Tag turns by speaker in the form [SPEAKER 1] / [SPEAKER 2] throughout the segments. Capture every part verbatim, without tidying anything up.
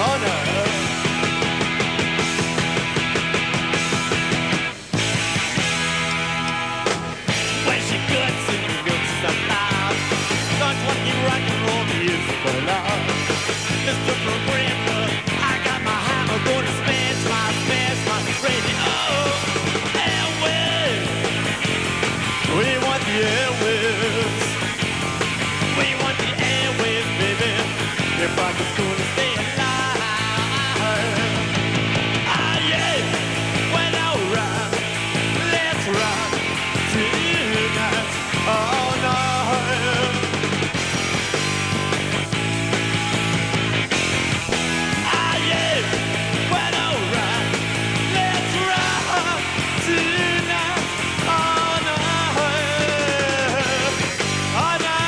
[SPEAKER 1] Oh no. When she cuts and looks alive, that's what you rock and roll music for love. Mister Programmer, I got my hammer, gonna smash my, smash my radio. Airwaves, we want the airwaves. We want the airwaves, baby. If I was gonna stay alive. Ah yeah, well alright, let's rock tonight all night. Ah yeah, well alright, let's rock tonight all night, all night.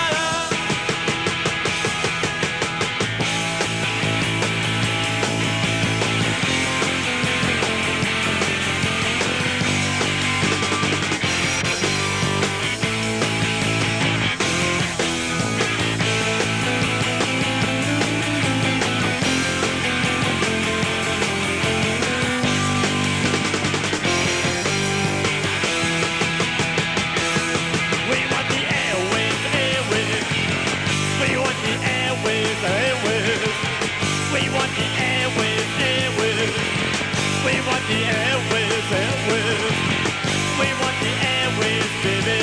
[SPEAKER 1] We want the airwaves, airwaves. We want the airwaves, airwaves. We want the airwaves, airwaves. We want the airwaves, airwaves. We want the airwaves, baby.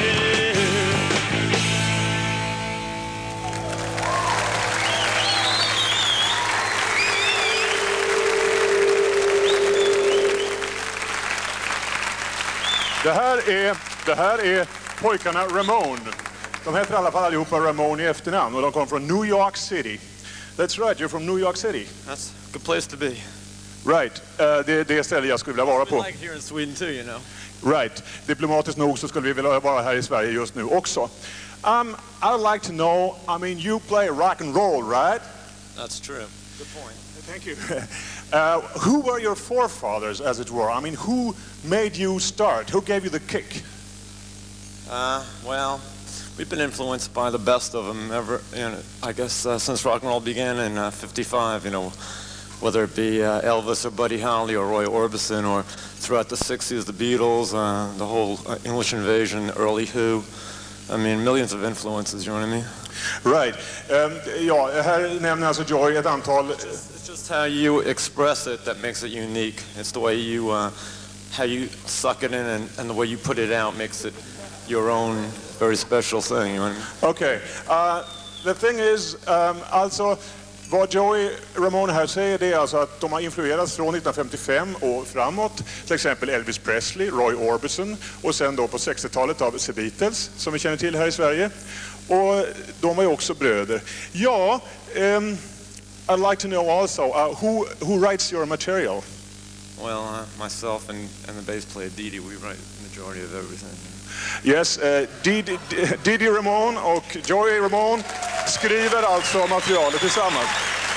[SPEAKER 2] Det här är, det här är pojkarna Ramone. De heter i alla fall allihopa Ramone i efternamn och de kommer från New York City. That's right, you're from New York City.
[SPEAKER 1] That's a good place to be.
[SPEAKER 2] Right, uh, det är det ställe jag skulle vilja vara
[SPEAKER 1] We
[SPEAKER 2] på.
[SPEAKER 1] like here in Sweden too, you know.
[SPEAKER 2] Right, diplomatiskt nog så skulle vi vilja vara här i Sverige just nu också. Um, I'd like to know, I mean you play rock and roll, right?
[SPEAKER 1] That's true. Good point.
[SPEAKER 2] Thank you. Uh, who were your forefathers, as it were? I mean, who made you start? Who gave you the kick?
[SPEAKER 1] Uh, well, we've been influenced by the best of them ever, you know, I guess uh, since rock and roll began in uh, fifty-five, you know, whether it be uh, Elvis or Buddy Holly or Roy Orbison, or throughout the sixties, the Beatles, uh, the whole uh, English Invasion, early Who. I mean, millions of influences, you know what I mean?
[SPEAKER 2] Right. Um, ja, här nämner alltså Joy ett antal...
[SPEAKER 1] It's just how you express it that makes it unique. It's the way you, uh, how you suck it in and, and the way you put it out makes it your own very special thing, you know what I mean?
[SPEAKER 2] Okay. Uh, the thing is, um, alltså, vad Joey Ramone här säger det är alltså att de har influerats från nittonhundrafemtiofem och framåt, till exempel Elvis Presley, Roy Orbison och sen då på sextiotalet av The Beatles som vi känner till här i Sverige. Och de var ju också bröder. Ja, um, I'd like to know also, uh, who, who writes your material?
[SPEAKER 1] Well, uh, myself and, and the bass player Dee Dee, we write the majority of everything.
[SPEAKER 2] Yes, uh, Didi, Didi Ramone och Joey Ramone skriver alltså materialet tillsammans.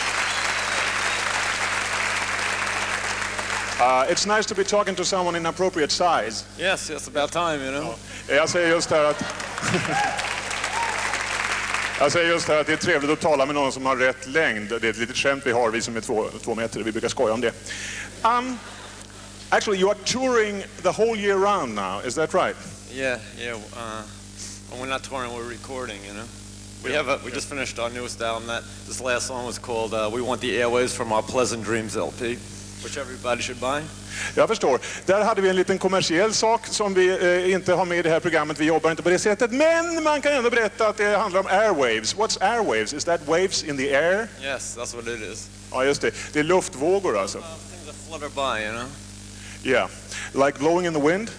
[SPEAKER 2] Uh, it's nice to be talking to someone in appropriate size.
[SPEAKER 1] Yes, it's about time, you know.
[SPEAKER 2] Ja, jag säger just här att jag säger just här att det är trevligt att tala med någon som har rätt längd. Det är ett litet skämt vi har, vi som är två, två meter. Vi brukar skoja om det. Um, actually, you are touring the whole year round now. Is that right?
[SPEAKER 1] Yeah, yeah. Uh, when we're not touring, we're recording, you know. We have a, we just finished our newest album. That this last song was called uh, "We Want the Airwaves" from our Pleasant Dreams L P, which everybody should buy.
[SPEAKER 2] Jag förstår. Där hade vi en liten kommersiell sak som vi eh, inte har med i det här programmet. Vi jobbar inte på det sättet. Men man kan ändå berätta att det handlar om airwaves. What's airwaves? Is that waves in the air?
[SPEAKER 1] Yes, that's what it is.
[SPEAKER 2] Ja, just det. Det är luftvågor alltså.
[SPEAKER 1] Uh, things that flutter by, you know.
[SPEAKER 2] Yeah. Like blowing in the wind?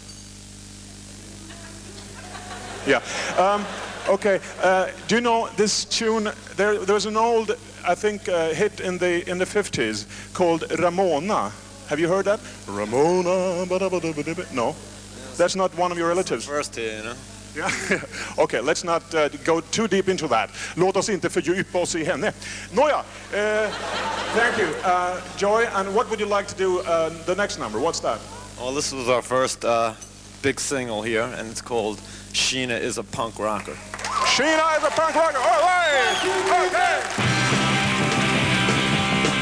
[SPEAKER 2] Yeah. Um, okay. Uh, do you know this tune? There, there was an old, I think, uh, hit in the in the fifties called Ramona. Have you heard that? Ramona. No, that's not one of your relatives.
[SPEAKER 1] First here, you know.
[SPEAKER 2] Yeah. Okay, let's not uh, go too deep into that. Låt oss inte fördjupa oss i henne. Nåja, uh, thank you. Uh, Joy, and what would you like to do uh, the next number? What's that?
[SPEAKER 1] Well, this was our first uh, big single here, and it's called Sheena is a Punk Rocker.
[SPEAKER 2] Sheena is a punk rocker. All right. Okay.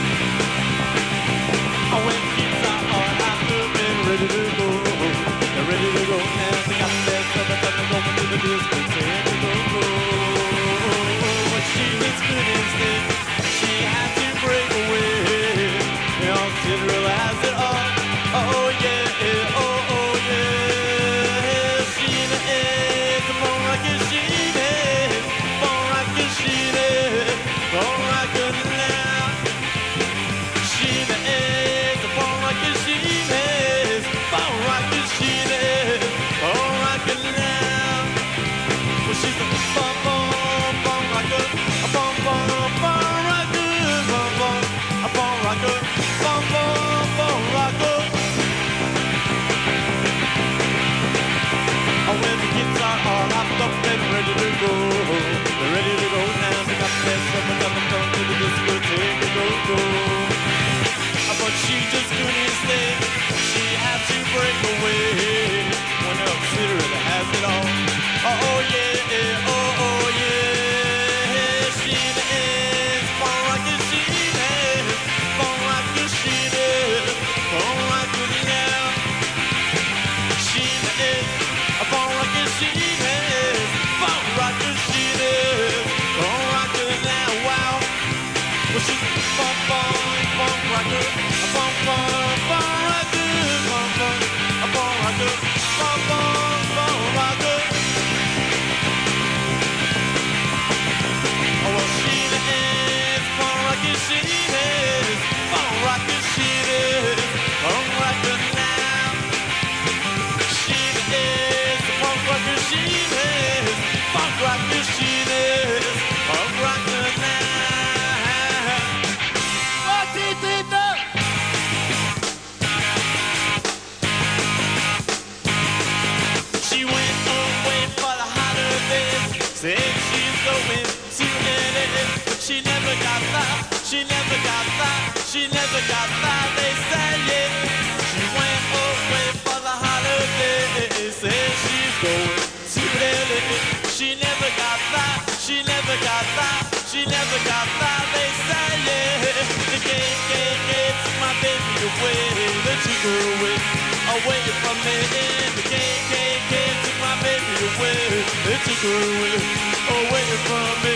[SPEAKER 3] Said she's going to L A, but she never got that, she never got that, she never got that, they say it. She went away for the holiday, said she's going to L A. She never got that, she never got that, she never got that, they say it. The gay, gay, gay took my baby away, they took her away, away from me. The gay, gay, gay took my baby away, they took her away, away from me.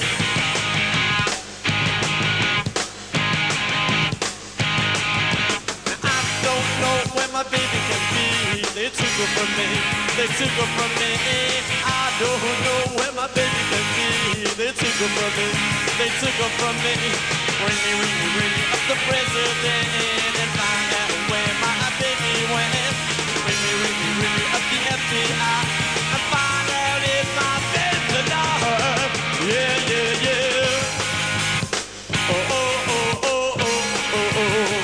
[SPEAKER 3] Now I don't know where my baby can be, they took her from me, they took her from me. I don't know where my baby can be, they took her from me, they took her from me. Ring me, ring me, ring me up the president and find out where my baby went. Ring me, ring me, ring me up the F B I and find out if my baby's alive. Yeah, yeah, yeah. Oh, oh, oh, oh, oh, oh, oh.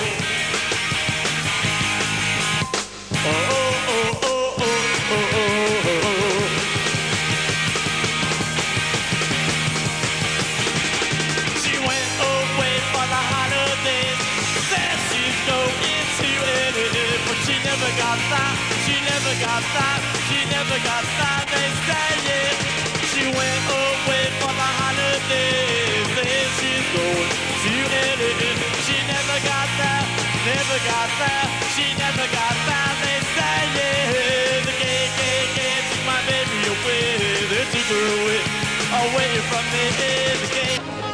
[SPEAKER 3] Oh, oh, oh, oh, oh, oh, oh. She went away for the holidays, said she's going to L A, but she never got that, she never got that, she never got that, they say it. She went away for the holidays, said she's going to L A. She never got that, never got that, she never got that, they say it. The gay, gay, gay took my baby away, they took her away, away from me. The gay